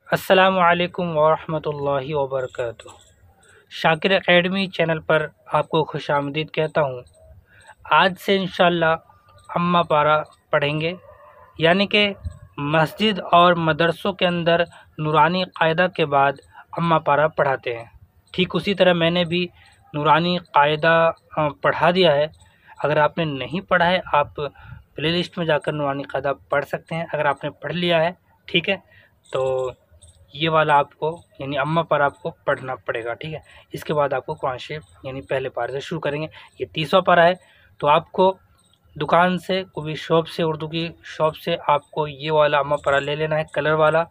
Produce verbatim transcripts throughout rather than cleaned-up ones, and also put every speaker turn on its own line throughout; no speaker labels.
अस्सलामुअलैकुम वरहमतुल्लाहि वबरकातुह। Shakir academy channel पर आपको खुशामदीद कहता हूँ। आज से इंशाअल्लाह अम्मा पारा पढ़ेंगे, यानी कि मस्जिद और मदरसों के अंदर नूरानी कायदा के बाद अम्मा पारा पढ़ाते हैं। ठीक उसी तरह मैंने भी नूरानी कायदा पढ़ा दिया है। अगर आपने नहीं पढ़ा है, आप प्लेलिस्ट में जाकर नूरानी कायदा पढ़ सकते हैं। अगर आपने पढ़ लिया है, ठीक है, तो ये वाला आपको यानी अम्मा पर आपको पढ़ना पड़ेगा, ठीक है। इसके बाद आपको कुरान शरीफ यानी पहले पारे से शुरू करेंगे। ये तीसरा पारा है, तो आपको दुकान से, कोई भी शॉप से, उर्दू की शॉप से आपको ये वाला अम्मा पारा ले लेना है, कलर वाला।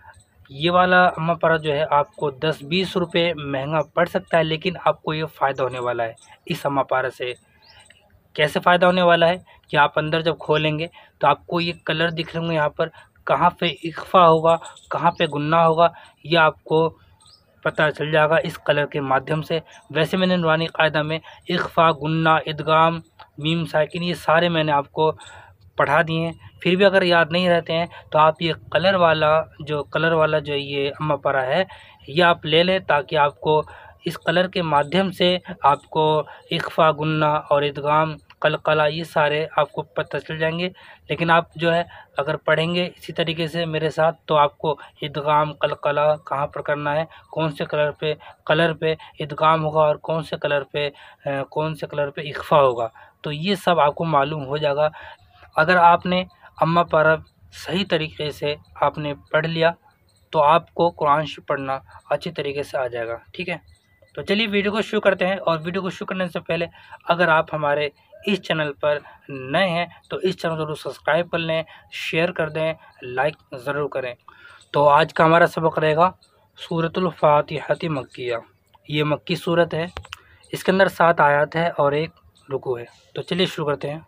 ये वाला अम्मा पारा जो है आपको दस बीस रुपये महंगा पड़ सकता है, लेकिन आपको ये फ़ायदा होने वाला है इस अम्मा पारा से। कैसे फ़ायदा होने वाला है कि आप अंदर जब खोलेंगे तो आपको ये कलर दिख रहे होंगे, यहाँ पर कहाँ पे इख्फा होगा, कहाँ पे गुन्ना होगा, ये आपको पता चल जाएगा इस कलर के माध्यम से। वैसे मैंने नूरानी कायदा में इख्फा, गुन्ना, इदगाम, मीम, साकिन ये सारे मैंने आपको पढ़ा दिए हैं। फिर भी अगर याद नहीं रहते हैं तो आप ये कलर वाला जो कलर वाला जो ये अम्मा पारा है, ये आप ले लें, ताकि आपको इस कलर के माध्यम से आपको इख्फा, गुन्ना और इदगाम, कलकला ये सारे आपको पता चल जाएंगे। लेकिन आप जो है अगर पढ़ेंगे इसी तरीके से मेरे साथ, तो आपको इदगाम, कलकला कहाँ पर करना है, कौन से कलर पे कलर पे इदगाम होगा और कौन से कलर पे अ, कौन से कलर पे इख्फा होगा, तो ये सब आपको मालूम हो जाएगा। अगर आपने अम्मा पारा सही तरीके से आपने पढ़ लिया तो आपको कुरान शरीफ पढ़ना अच्छी तरीके से आ जाएगा, ठीक है। तो चलिए वीडियो को शुरू करते हैं। और वीडियो को शुरू करने से पहले अगर आप हमारे इस चैनल पर नए हैं तो इस चैनल को जरूर सब्सक्राइब कर लें, शेयर कर दें, लाइक ज़रूर करें। तो आज का हमारा सबक रहेगा सूरतुल फातिहती मक्किया। ये मक्की सूरत है, इसके अंदर सात आयत है और एक रुकू है। तो चलिए शुरू करते हैं।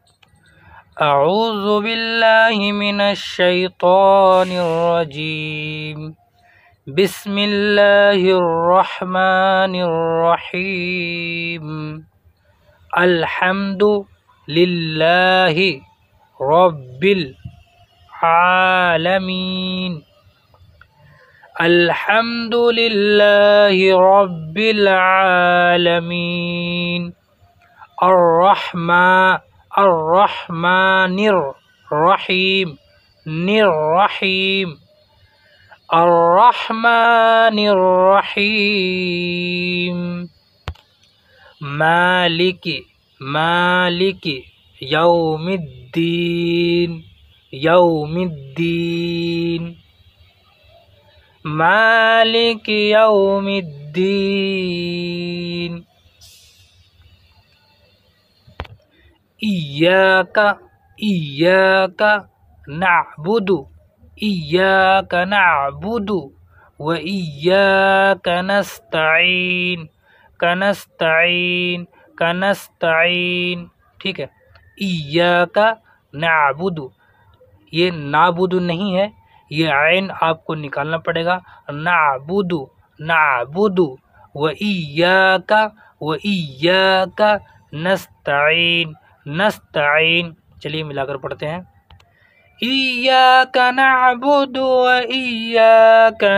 अऊज़ु बिल्लाहि मिनश शैतानिर रजीम, बिस्मिल्लाहिर्रहमानिर्रहीम, अल्हम्दु लिल्लाहि रब्बिल आलमीन, अल्हम्दु लिल्लाहि रब्बिल आलमीन, अर्रहमा अर्रहमानिर रहीम, निर्रहीम, अर्रहमानिर रहीम, मालिकी मालिकी यौमिद्दीन, यौमिद्दीन, मालिकी यौमिद्दीन, इय्याका इय्याका नअबुदु, इय्याका नअबुदु व इय्याका नस्तईन, कनस्तईन, कनस्तईन, ठीक है। इय्याका नअबुदु, ये नाबुदु नहीं है, ये आइन आपको निकालना पड़ेगा। नअबुदु नअबुदु व इय्याका व इय्याका नस्तईन, नस्तईन। चलिए मिलाकर पढ़ते हैं। इय्याका नअबुदु व इय्याका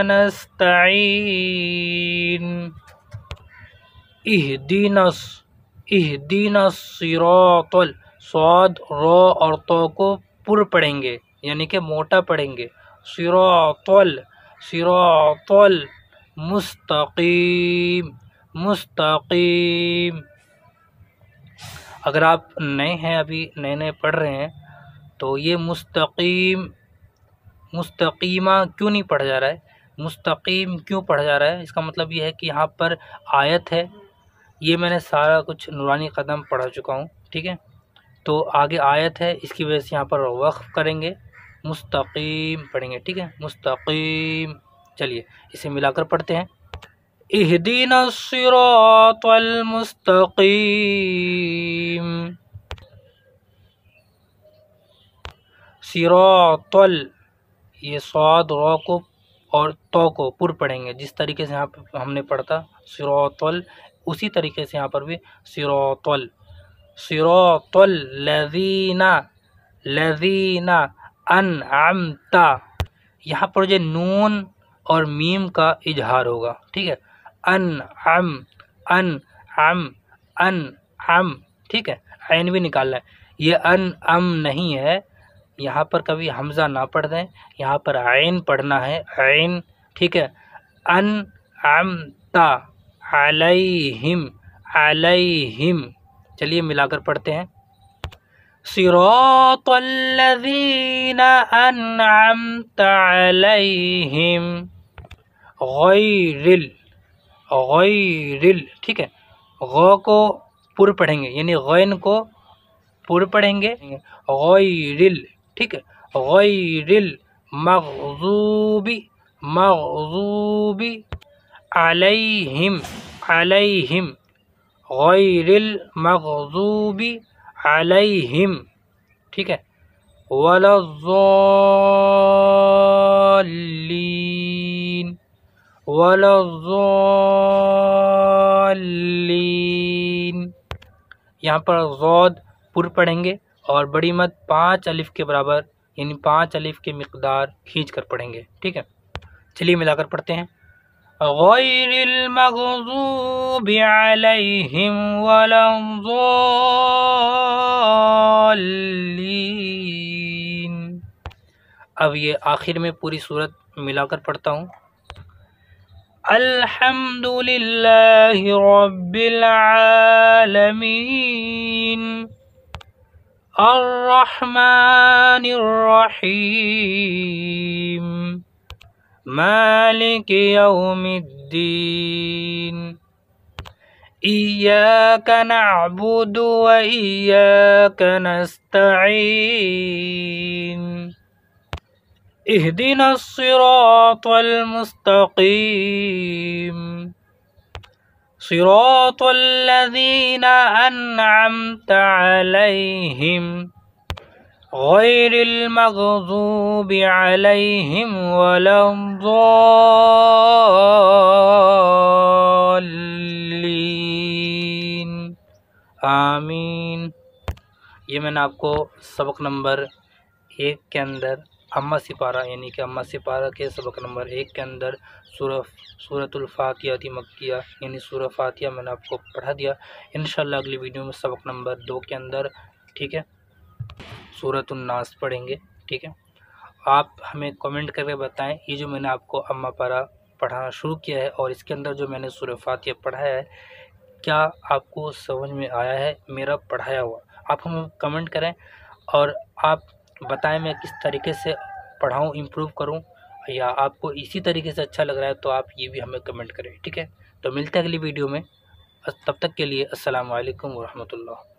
नस्तईन, इहदीनस इहदीनस सिरातल, स्वाद रो और तो को पुर पढ़ेंगे, यानी कि मोटा पढ़ेंगे। सिरातल सिरातल मुस्तकीम, मुस्तकीम। अगर आप नए हैं, अभी नए नए पढ़ रहे हैं, तो ये मुस्तकीम मुस्तकीमा क्यों नहीं पढ़ा जा रहा है, मुस्तकीम क्यों पढ़ा जा रहा है, इसका मतलब ये है कि यहाँ पर आयत है। ये मैंने सारा कुछ नूरानी कदम पढ़ा चुका हूँ, ठीक है। तो आगे आयत है, इसकी वजह से यहाँ पर वक्फ करेंगे, मुस्तकीम पढ़ेंगे, ठीक है, मुस्तकीम। चलिए इसे मिलाकर पढ़ते हैं। इहदीनस सिरातल मुस्तकीम, सिरातल, ये स्वाद रो को और तो को पुर पढ़ेंगे, जिस तरीके से यहाँ पर हमने पढ़ता सिरातल, उसी तरीके से यहाँ पर भी सिरातल, सिरातल लज़ीना, लज़ीना अनअमता। यहाँ पर जो नून और मीम का इजहार होगा, ठीक है। अन अम अन अम अन अम, ठीक है। ऐन भी निकालना है, ये अन अम नहीं है, यहाँ पर कभी हमज़ा ना पढ़ दें, यहाँ पर ऐन पढ़ना है, ऐन, ठीक है। अन अम ता अलैहिम अलैहिम, चलिए मिलाकर पढ़ते हैं। सिरातल्लज़ीना अन्अमता अलैहिम गैरिल गैरिल, ठीक है। गौ को पूर्व पढ़ेंगे, यानी गैन को पूर्व पढ़ेंगे, गैरिल, ठीक है। गैरिल मग़ज़ूबी मग़ज़ूबी अलैहिम अलैहिम गैरिल मग़ज़ूबी अलैहिम, ठीक है। वलज़्ज़ाल्लीन वलज़्ज़ाल्लीन, यहाँ पर ज़ौद पूर्व पढ़ेंगे और बड़ी मद पाँच अलिफ के बराबर, यानी पाँच अलिफ के मिक़दार खींच कर पढ़ेंगे, ठीक है। चलिए मिलाकर पढ़ते हैं। गैरिल मग़ज़ूबि अलैहिम वलज़्ज़ाल्लीन। अब ये आखिर में पूरी सूरत मिलाकर पढ़ता हूँ। अल्हम्दुलिल्लाहि रब्बिल आलमीन अर्रहमानिर रहीम मालिकि यौमिद्दीन इय्याका नअबुदु व इय्याका नस्तईन इहदिनस सिरातल मुस्तक़ीम सिरातल लज़ीना अन्अमता अलैहिम गैरिल मग़ज़ूबि अलैहिम वलज़्ज़ाल्लीन। आमीन। ये मैंने आपको सबक नंबर एक के अंदर अम्मा सिपारा, यानी कि अम्मा सिपारा के सबक नंबर एक के अंदर सूरह सूरतुल फातिहा मक्किया, यानी सूरह फातिहा मैंने आपको पढ़ा दिया। इंशाल्लाह अगली वीडियो में सबक नंबर दो के अंदर, ठीक है, सूरतुन नास पढ़ेंगे, ठीक है। आप हमें कमेंट करके बताएं, ये जो मैंने आपको अम्मा पारा पढ़ाना शुरू किया है और इसके अंदर जो मैंने सूरह फातिहा पढ़ाया है, क्या आपको समझ में आया है मेरा पढ़ाया हुआ? आप हमें कमेंट करें और आप बताएं मैं किस तरीके से पढ़ाऊँ, इम्प्रूव करूँ, या आपको इसी तरीके से अच्छा लग रहा है तो आप ये भी हमें कमेंट करें, ठीक है। तो मिलते हैं अगली वीडियो में, तब तक के लिए अस्सलाम वालेकुम व रहमतुल्लाह।